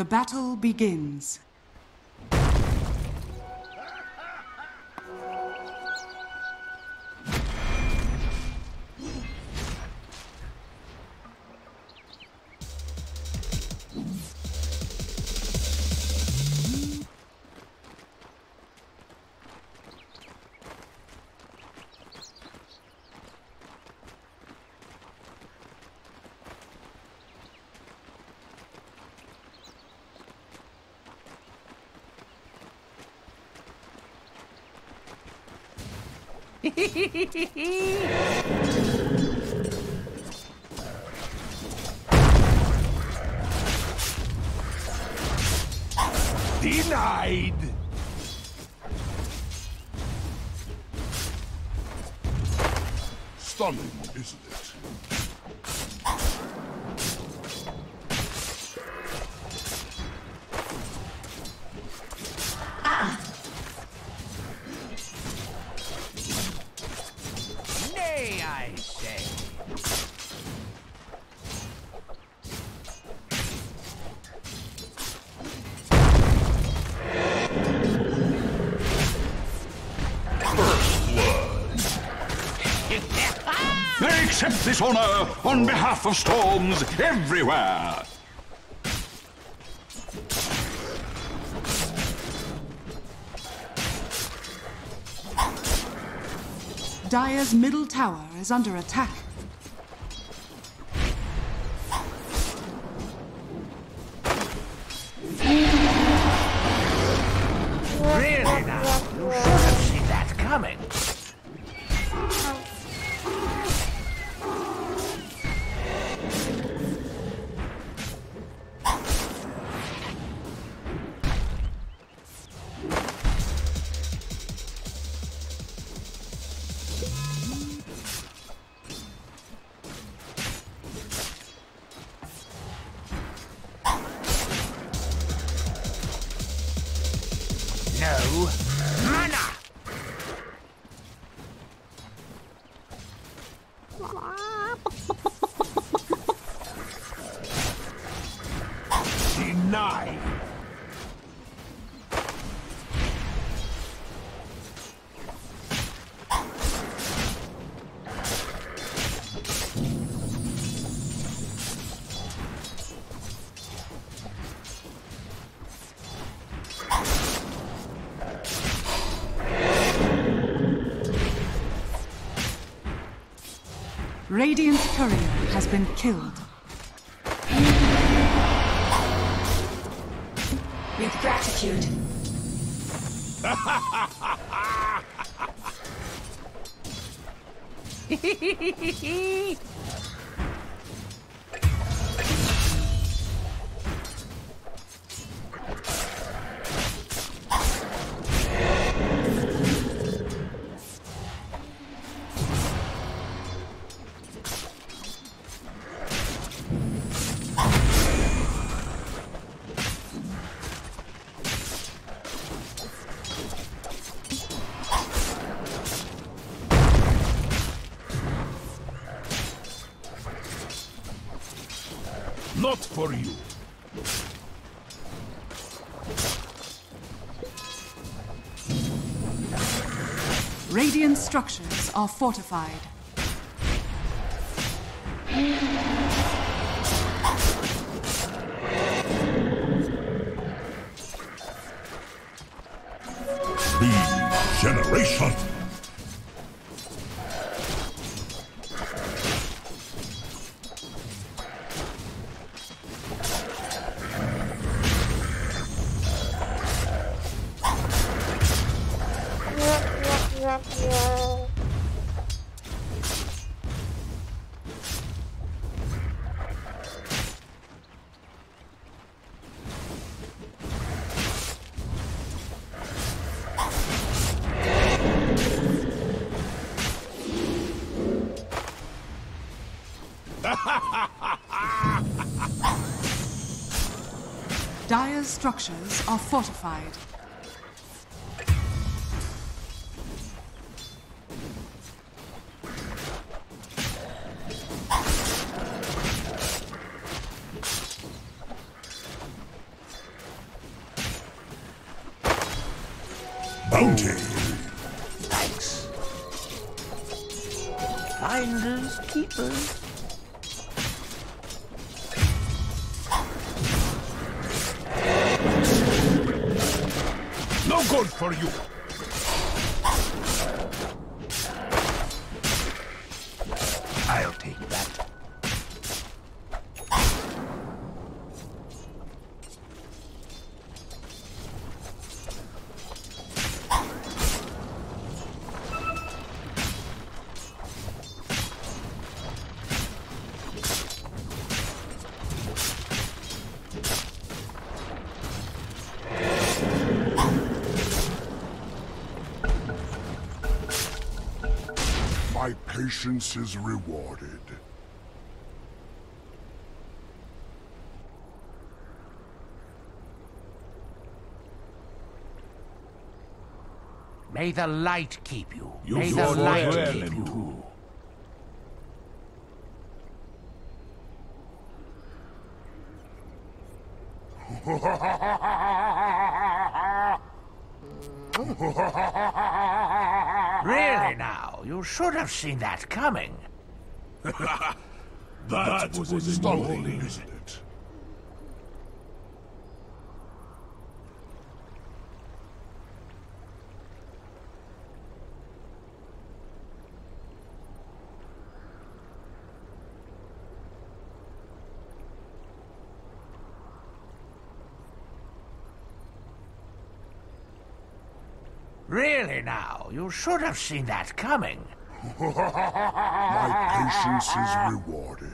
The battle begins. Denied! Stunning, isn't it? Nay, I say. I accept this honor on behalf of storms everywhere. Dire's middle tower is under attack. Really now? You should have seen that coming. No mana! Denied! Radiant's courier has been killed. With gratitude. Not for you. Radiant structures are fortified. Regeneration. Dire's structures are fortified. Bounty. Thanks. Finders, keepers. No good for you. I'll take that. My patience is rewarded. May the light keep you. You May the fought light well keep and you. true. Really now, you should have seen that coming. That was stunning, isn't it? Really now, you should have seen that coming. My patience is rewarded.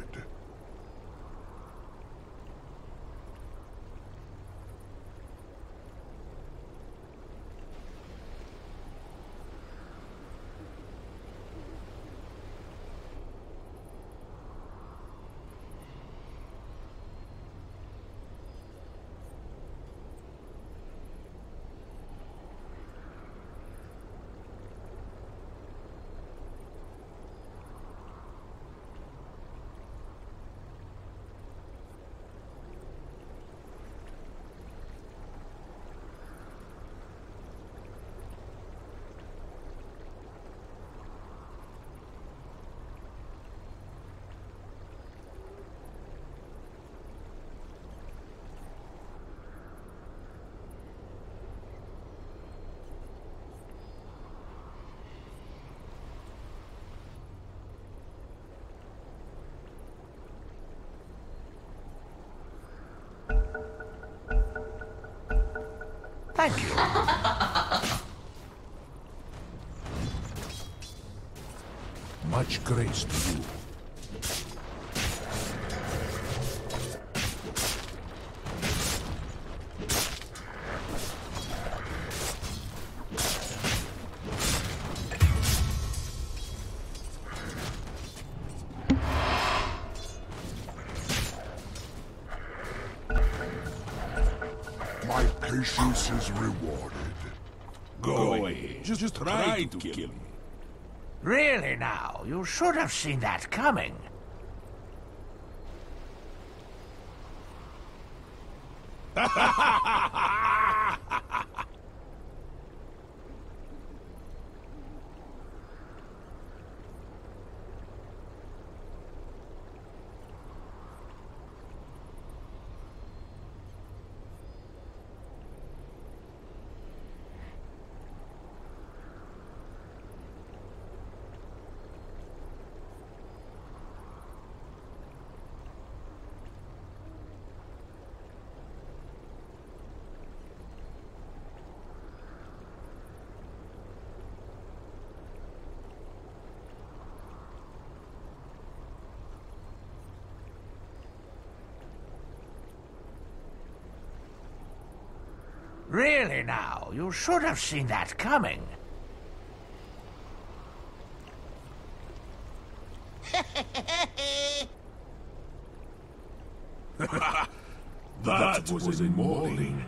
Thank you. Much grace to you. My patience is rewarded. Go away. Just try to kill me. Really now, you should have seen that coming. Really now, you should have seen that coming. That was in morning.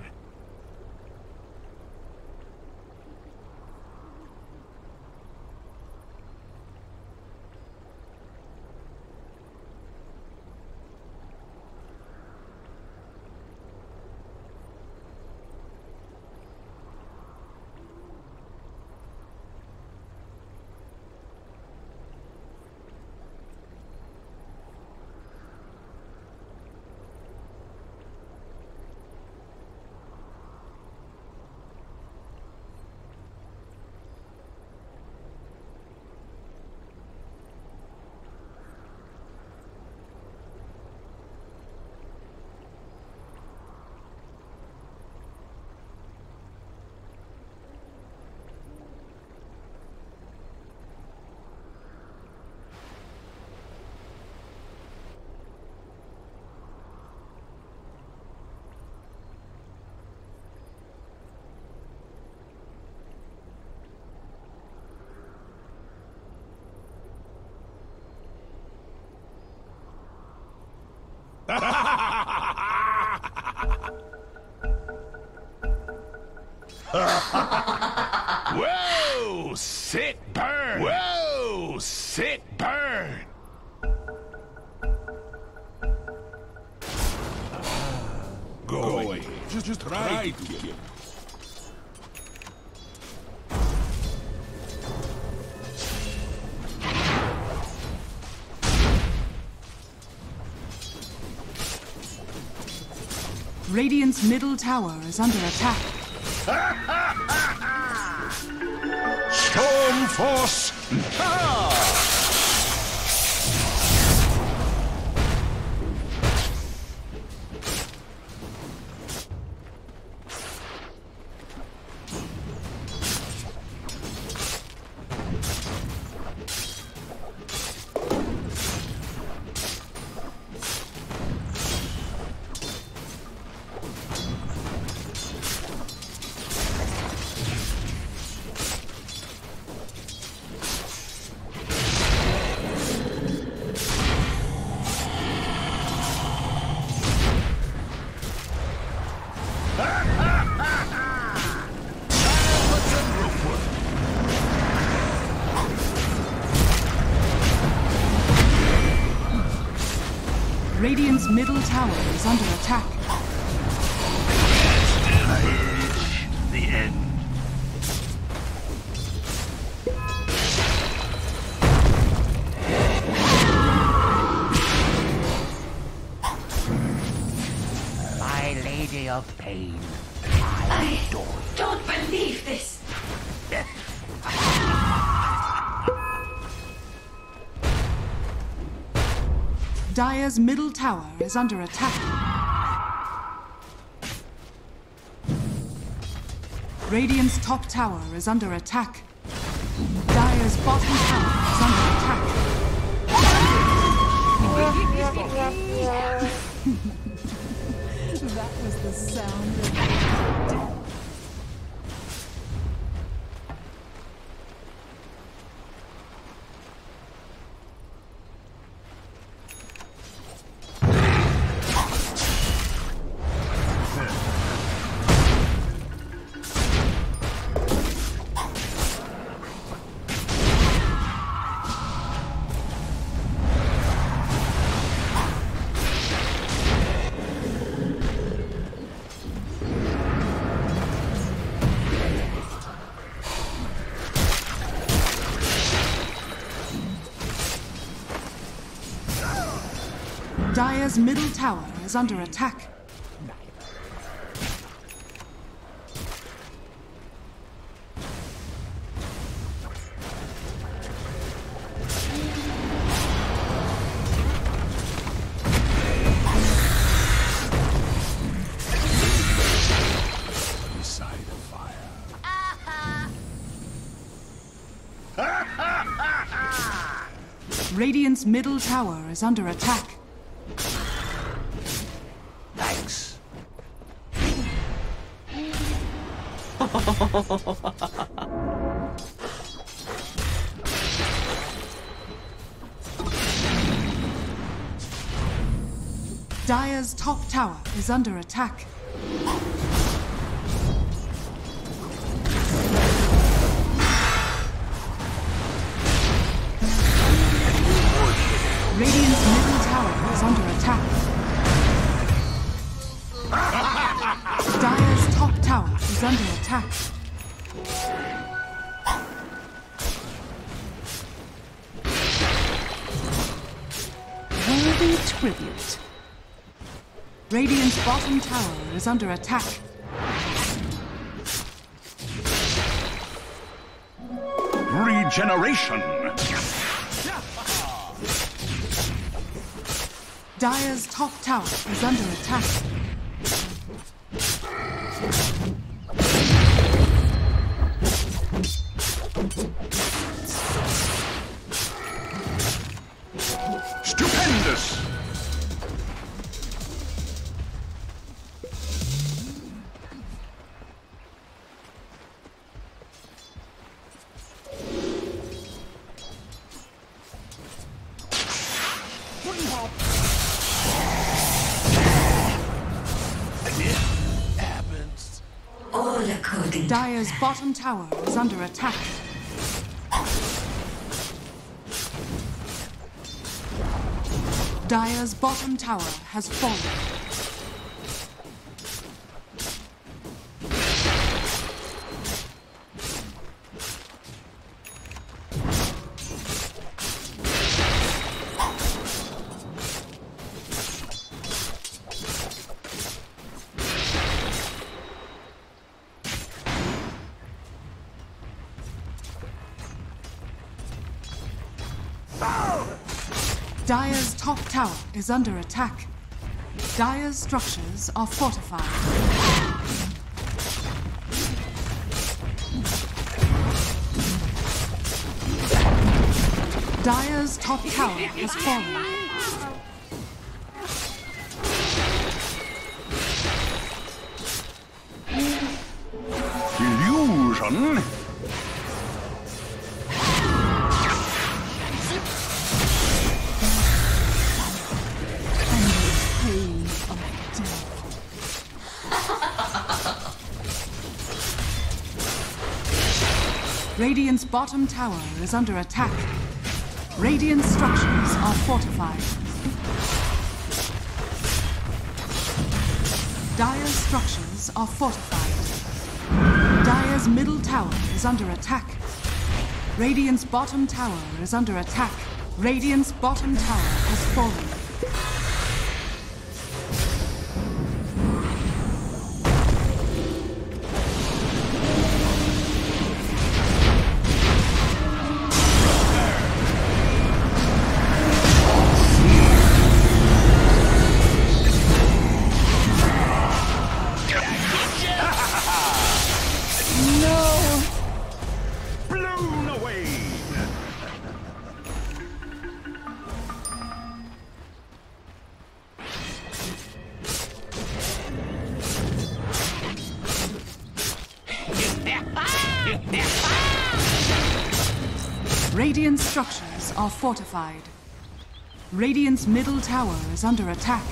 Whoa! Sit, burn! Whoa! Sit, burn! Go away. Just try to kill. Radiant's middle tower is under attack. Storm Force! Radiant's middle tower is under attack. The end. My Lady of Pain. I adore you. Don't believe this. Dire's middle tower is under attack. Radiant's top tower is under attack. Dire's bottom tower is under attack. That was the sound of death. Dire's middle tower is under attack. Beside the fire. Radiant's middle tower is under attack. Thanks. Dire's top tower is under attack. Radiant's middle tower is under attack. Dire's top tower is under attack. Worthy tribute. Radiant's bottom tower is under attack. Regeneration! Dire's top tower is under attack. Stupendous! Color coding. Dire's bottom tower is under attack. Dire's bottom tower has fallen. Dire's top tower is under attack. Dire's structures are fortified. Dire's top tower has fallen. Illusion? Radiant's bottom tower is under attack. Radiant structures are fortified. Dire's structures are fortified. Dire's middle tower is under attack. Radiant's bottom tower is under attack. Radiant's bottom tower has fallen. Blown away! Radiant structures are fortified. Radiant's middle tower is under attack.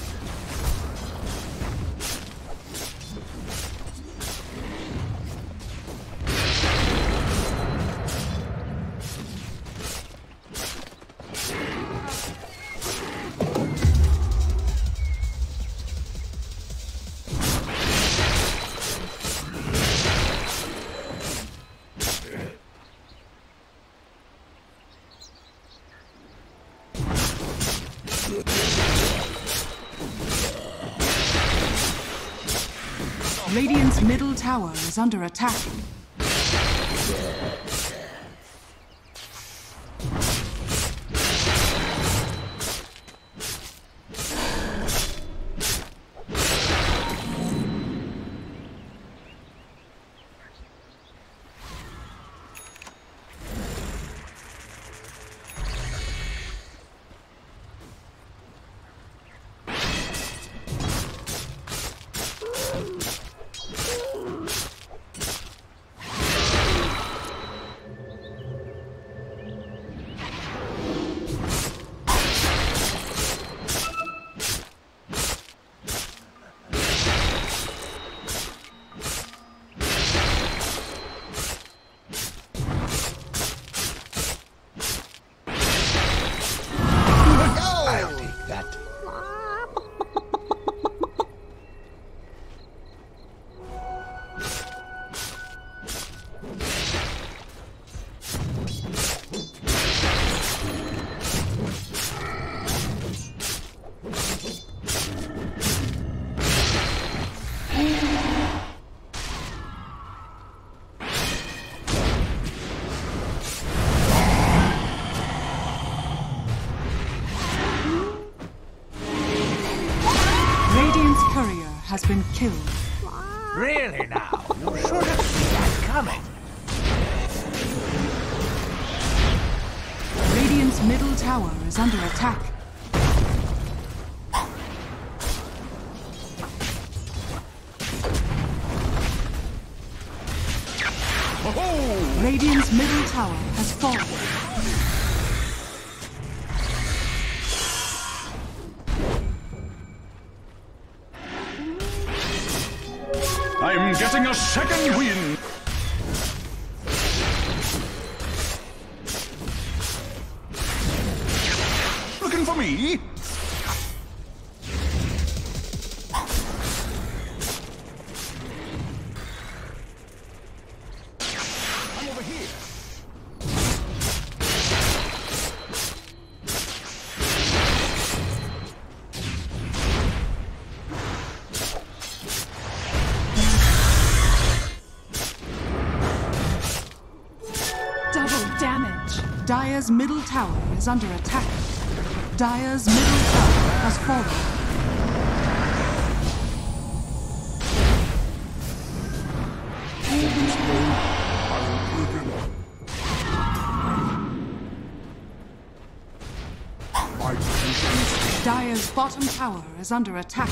Radiant's middle tower is under attack. Radiant's courier has been killed. Really now? You should have seen that coming. Radiant's middle tower is under attack. Radiant's middle tower has fallen. I'm getting a second wind. Looking for me? I'm over here. Double damage. Dire's middle tower is under attack. Dire's middle tower has fallen. Dire's bottom tower is under attack.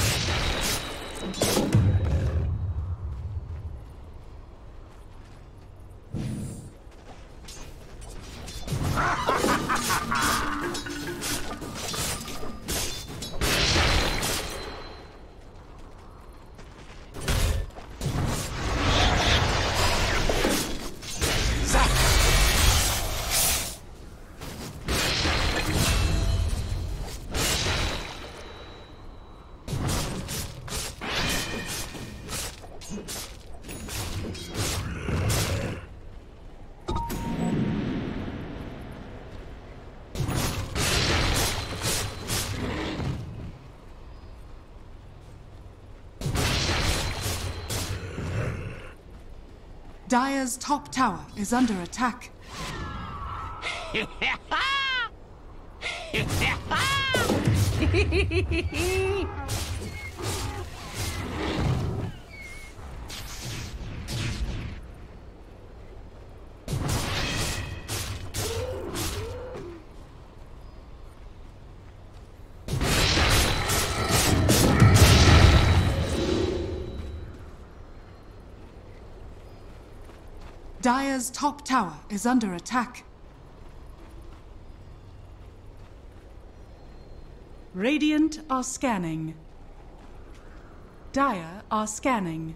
Dire's top tower is under attack. Dire's top tower is under attack. Radiant are scanning. Dire are scanning.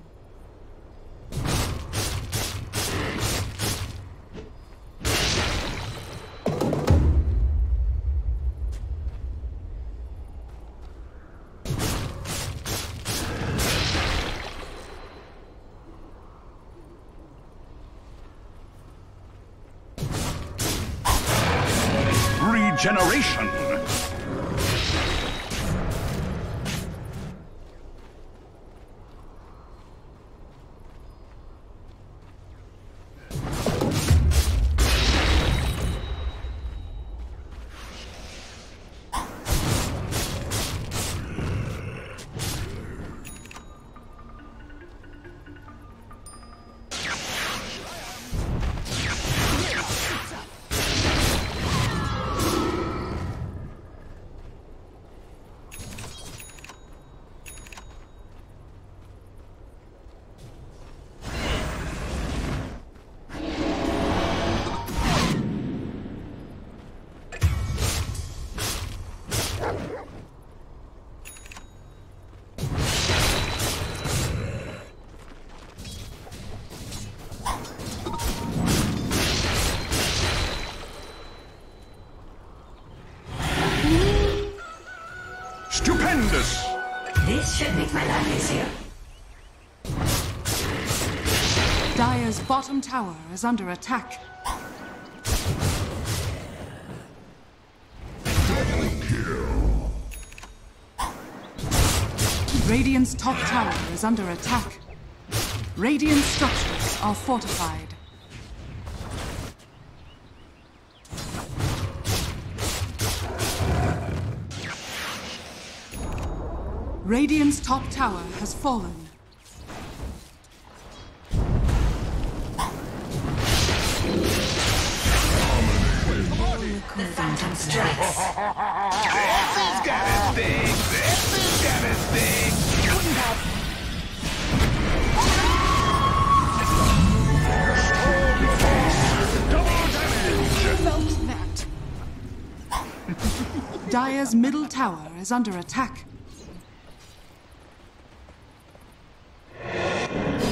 Regeneration. Stupendous! This should make my life easier. Dire's bottom tower is under attack. Radiant's top tower is under attack. Radiant structures are fortified. Radiant's top tower has fallen. The Phantom strikes. This is gonna sting! This is gonna sting! Couldn't have... Felt that. Dire's middle tower is under attack.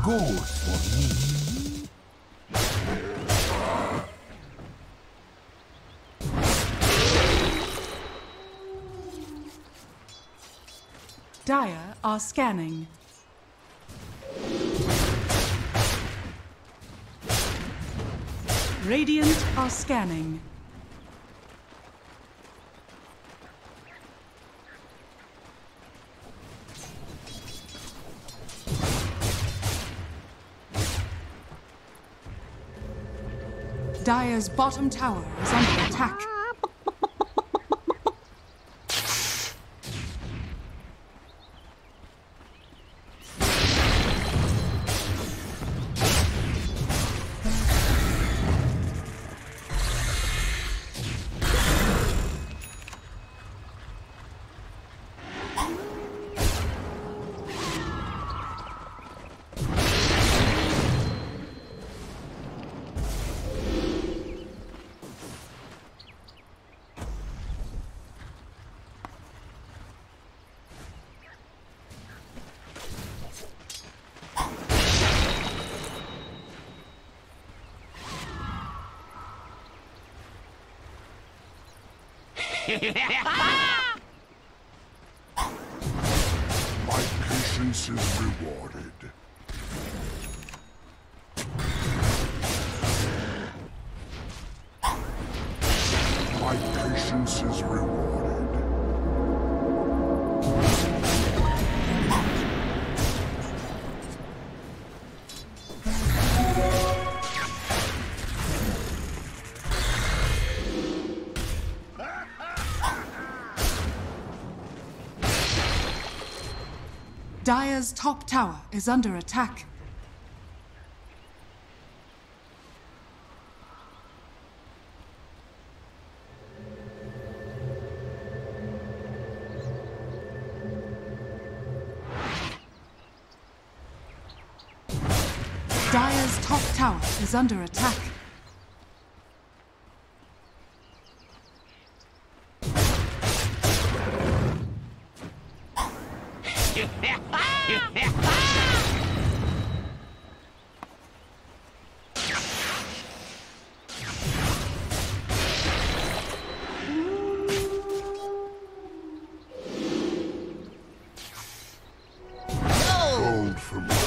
good for me. Dire are scanning. Radiant are scanning. Dire's bottom tower is under attack. My patience is rewarded. My patience is rewarded. Dire's top tower is under attack. Dire's top tower is under attack. Gold for me.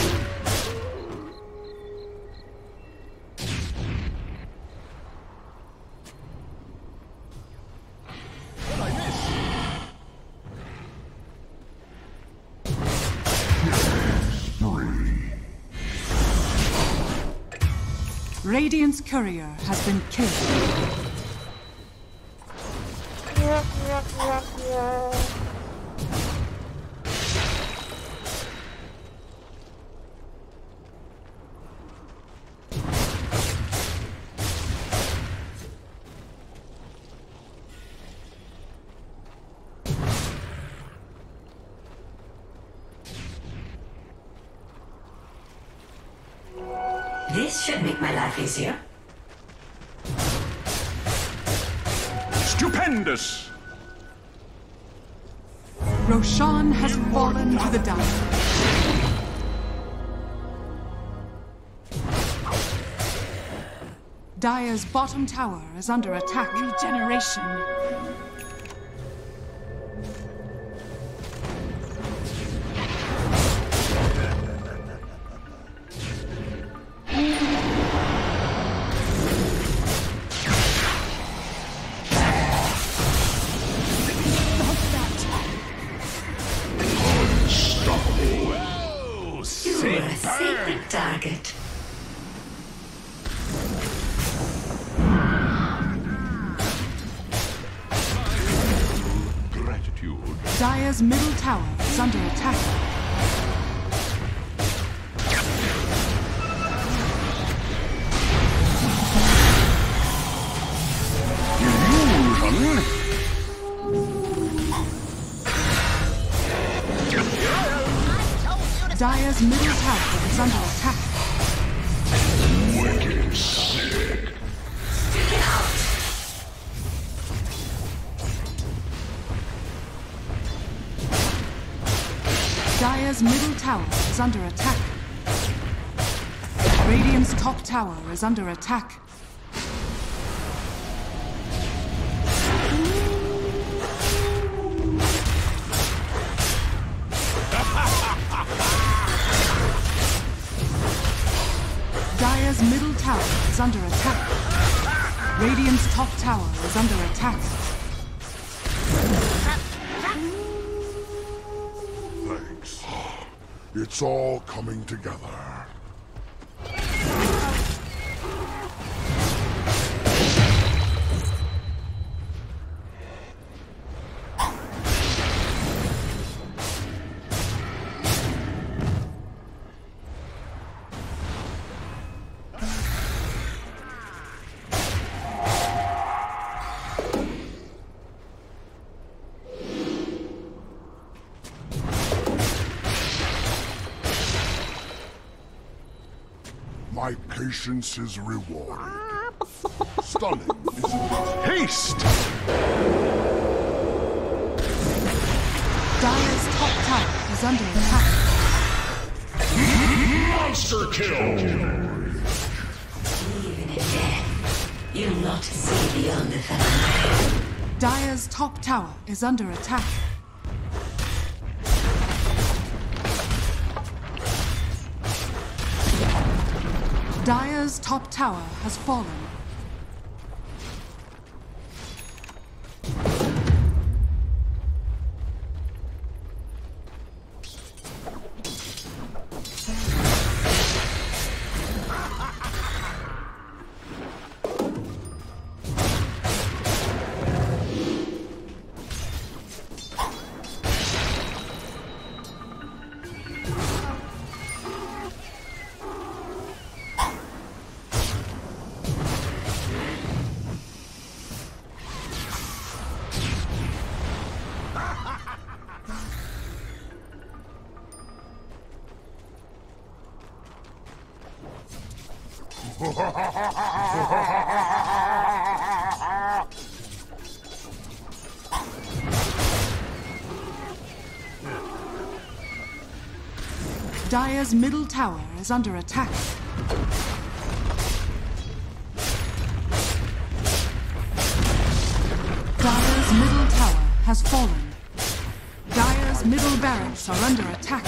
Radiant's courier has been killed. This should make my life easier. Stupendous! Roshan has fallen to the Dire. Dire's bottom tower is under attack. Regeneration. You're a sacred target. Gratitude. Dire's middle tower is under attack. Illusion? Dire's middle tower is under attack. Wicked sick. Get out! Dire's middle tower is under attack. Radiant's top tower is under attack. Dire's middle tower is under attack. Radiant's top tower is under attack. Thanks. It's all coming together. My patience is rewarded. Stunning, isn't it? Haste! Dire's top tower is under attack. Monster kill! Even in death, you'll not see beyond the thunder. Dire's top tower is under attack. Dire's top tower has fallen. Dire's middle tower is under attack. Dire's middle tower has fallen. Dire's middle barracks are under attack.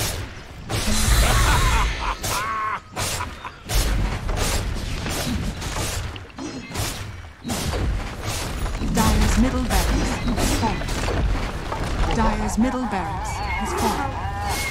Dire's middle barracks has fallen. Dire's middle barracks has fallen.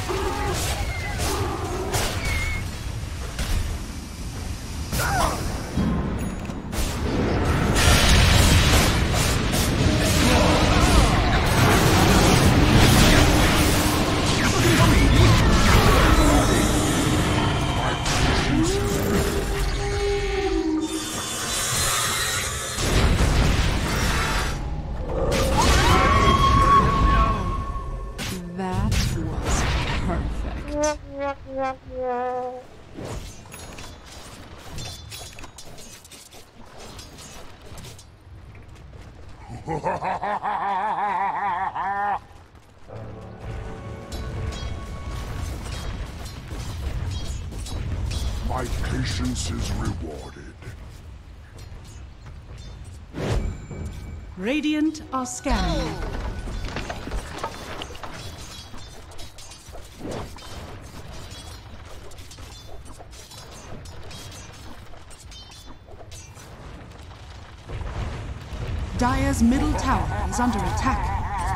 That was perfect. My patience is rewarded. Radiant are scanning. Dire's middle tower is under attack.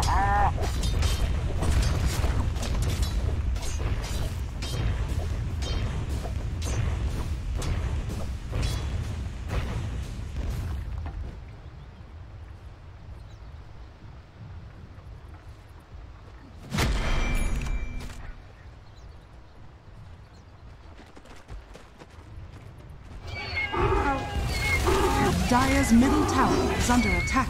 Dire's middle tower is under attack.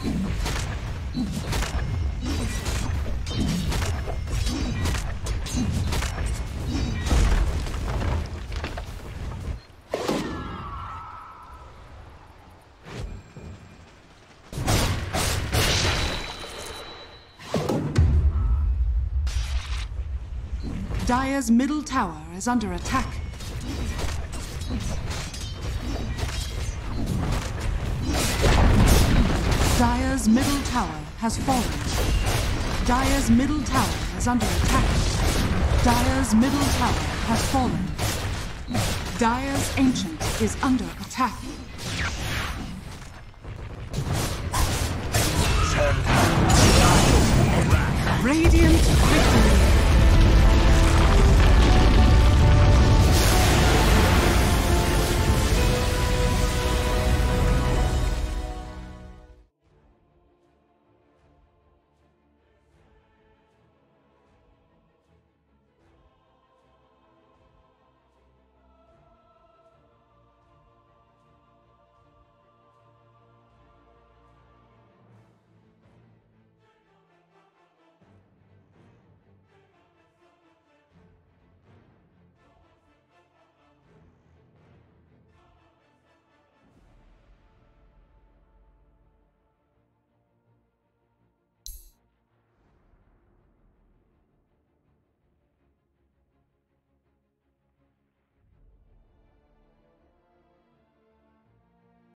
Dire's middle tower is under attack. Dire's middle tower has fallen. Dire's middle tower is under attack. Dire's middle tower has fallen. Dire's ancient is under attack. Radiant victory.